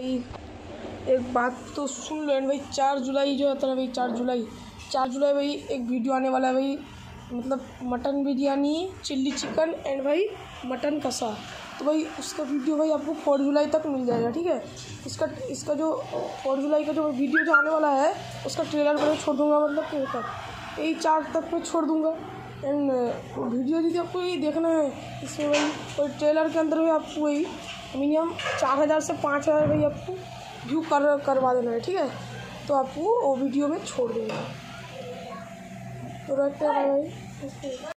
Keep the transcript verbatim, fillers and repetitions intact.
एक बात तो सुन लो भाई, चार जुलाई जो है भाई, चार जुलाई चार जुलाई भाई एक वीडियो आने वाला है भाई, मतलब mutton biryani, chilli chicken and भाई मटन कसा। तो भाई उसका वीडियो भाई आपको फोर जुलाई तक मिल जाएगा, ठीक है। इसका इसका जो फोर जुलाई का जो वीडियो जो आने वाला है उसका ट्रेलर मैं छोड़ दूँगा, मतलब फिर तक यही चार तक मैं छोड़ दूँगा। एंड वीडियो यदि आपको यही देखना है, इसमें भाई और ट्रेलर के अंदर भी आपको वही मिनिमम चार हज़ार से पाँच हज़ार भाई आपको व्यू कर करवा देना है, ठीक है। तो आपको वो वीडियो में छोड़ देंगे। तो रहते हैं भाई।